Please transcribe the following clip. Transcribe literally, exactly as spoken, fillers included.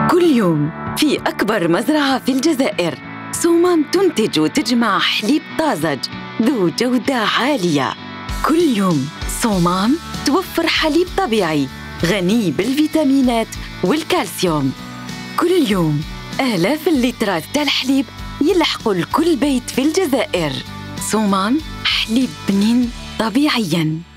كل يوم في أكبر مزرعة في الجزائر صومام تنتج وتجمع حليب طازج ذو جودة عالية. كل يوم صومام توفر حليب طبيعي غني بالفيتامينات والكالسيوم. كل يوم آلاف اللترات تاع الحليب يلحقوا لكل بيت في الجزائر. صومام حليب بنين طبيعياً.